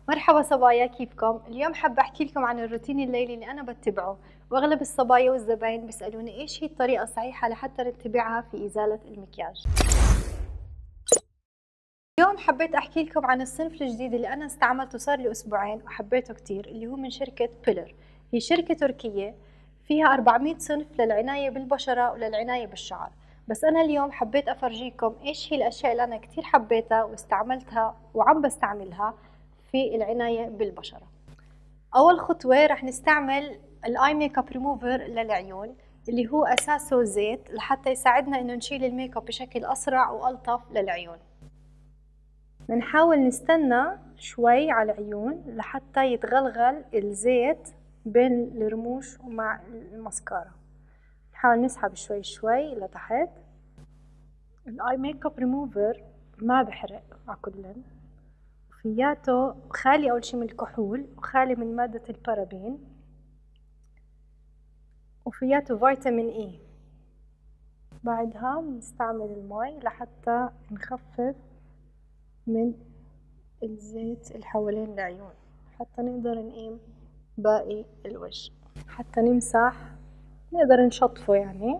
مرحبا صبايا، كيفكم؟ اليوم حابة أحكي لكم عن الروتين الليلي اللي أنا بتبعه، وأغلب الصبايا والزباين بيسألوني إيش هي الطريقة الصحيحة لحتى نتبعها في إزالة المكياج. اليوم حبيت أحكي لكم عن الصنف الجديد اللي أنا استعملته صار لي أسبوعين وحبيته كتير، اللي هو من شركة بيلر. هي شركة تركية فيها 400 صنف للعناية بالبشرة وللعناية بالشعر، بس أنا اليوم حبيت أفرجيكم إيش هي الأشياء اللي أنا كتير حبيتها واستعملتها وعم بستعملها في العناية بالبشرة. أول خطوة رح نستعمل الآي ميك اب ريموفر للعيون، اللي هو أساسه زيت لحتى يساعدنا إنه نشيل الميك اب بشكل أسرع وألطف للعيون. بنحاول نستنى شوي على العيون لحتى يتغلغل الزيت بين الرموش ومع الماسكارا. نحاول نسحب شوي شوي لتحت. الآي ميك اب ريموفر ما بحرق على كلن، فياته خالي أول شي من الكحول وخالي من مادة البارابين، وفياته فيتامين إي. بعدها بنستعمل المي لحتى نخفف من الزيت اللي حوالين العيون حتى نقدر نقيم باقي الوجه، حتى نمسح نقدر نشطفه يعني.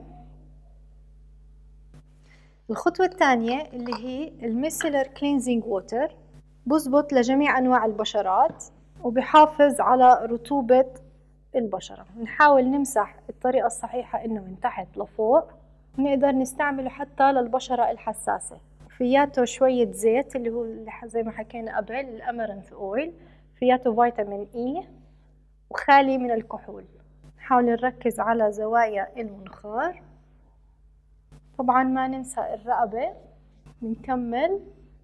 الخطوة الثانية اللي هي الميسلر كلينزينج ووتر، بزبط لجميع أنواع البشرات وبحافظ على رطوبة البشرة. نحاول نمسح الطريقة الصحيحة إنه من تحت لفوق، نقدر نستعمله حتى للبشرة الحساسة. فياته شوية زيت اللي هو زي ما حكينا قبل الأمارنث أويل، فياته فيتامين إي وخالي من الكحول. نحاول نركز على زوايا المنخار، طبعا ما ننسى الرقبة. بنكمل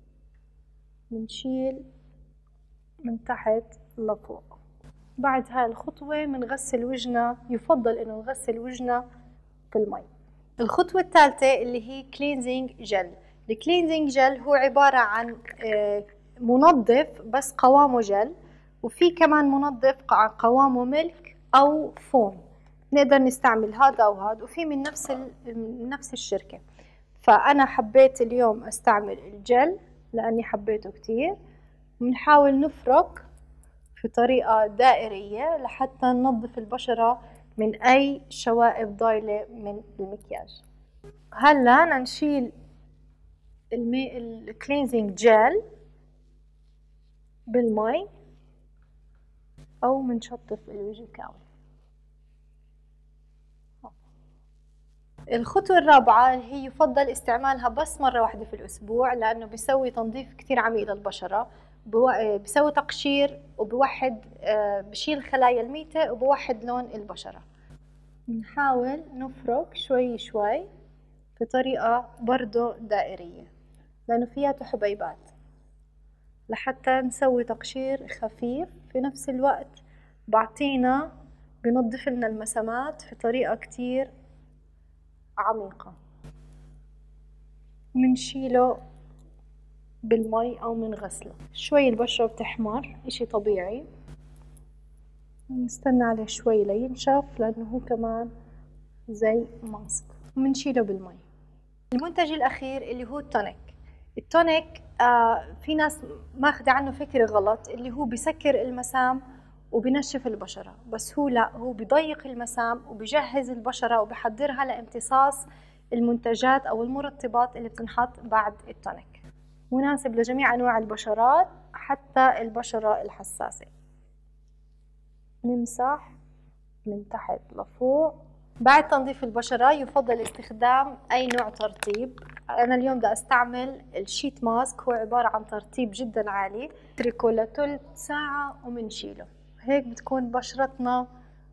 بنشيل من تحت لفوق. بعد هاي الخطوة بنغسل وجهنا، يفضل إنه نغسل وجهنا في المي. الخطوة الثالثة اللي هي كلينزينج جل. الكلينزينج جل هو عبارة عن منظف بس قوامه جل، وفي كمان منظف قوامه ملك أو فوم. نقدر نستعمل هذا أو هذا، وفي من نفس الشركة. فأنا حبيت اليوم أستعمل الجل لأني حبيته كتير. بنحاول نفرك في طريقة دائرية لحتى ننظف البشرة من أي شوائب ضايلة من المكياج. هلا نشيل الكلينزينج جل بالمي أو منشطف الوجه كامل. الخطوة الرابعة هي يفضل استعمالها بس مرة واحدة في الأسبوع، لأنه بيسوي تنظيف كتير عميق للبشرة، بيسوي تقشير وبوحد، بشيل خلايا الميتة وبوحد لون البشرة. نحاول نفرك شوي شوي في طريقة برضو دائرية لأنه فيها حبيبات، لحتى نسوي تقشير خفيف في نفس الوقت بعطينا بنظف لنا المسامات في طريقة كتير عميقة. منشيله بالمي أو منغسله شوي. البشرة بتحمر، إشي طبيعي، نستنى عليه شوي لينشف لأنه هو كمان زي ماسك. ومنشيله بالمي. المنتج الأخير اللي هو التونيك. التونيك في ناس ماخذة عنه فكرة غلط، اللي هو بيسكر المسام وبنشف البشرة، بس هو لا، هو بيضيق المسام وبيجهز البشرة وبيحضرها لامتصاص المنتجات أو المرطبات اللي بتنحط بعد التونيك. مناسب لجميع أنواع البشرات حتى البشرة الحساسة. نمسح من تحت لفوق. بعد تنظيف البشرة يفضل استخدام أي نوع ترطيب. أنا اليوم بدي أستعمل الشيت ماسك، هو عبارة عن ترطيب جدا عالي، نتركه لثلث ساعة ومنشيله. هيك بتكون بشرتنا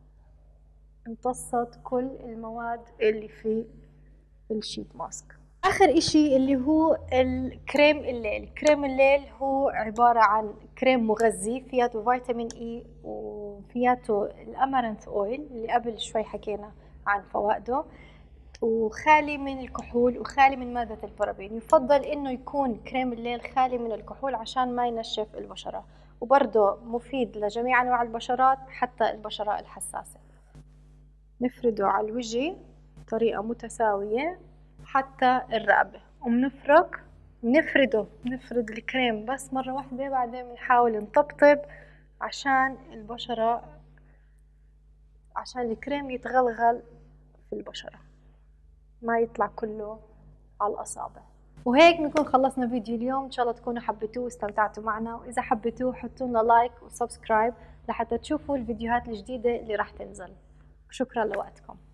امتصت كل المواد اللي في الشيت ماسك. آخر إشي اللي هو الكريم الليل. كريم الليل هو عبارة عن كريم مغذي فياته فيتامين إي وفياته الأمارنث أويل اللي قبل شوي حكينا عن فوائده، وخالي من الكحول وخالي من مادة البارابين. يفضل إنه يكون كريم الليل خالي من الكحول عشان ما ينشف البشرة، وبرضه مفيد لجميع أنواع البشرات حتى البشرة الحساسة. نفرده على الوجه بطريقة متساوية حتى الرقبة، ومنفرك نفرد الكريم بس مرة واحدة، بعدين بنحاول نطبطب عشان البشرة، عشان الكريم يتغلغل في البشرة ما يطلع كله على الأصابع. وهيك بنكون خلصنا فيديو اليوم. ان شاء الله تكونوا حبيتوه واستمتعتوا معنا، واذا حبيتوه حطوا لنا لايك وسبسكرايب لحتى تشوفوا الفيديوهات الجديدة اللي راح تنزل. وشكرا لوقتكم.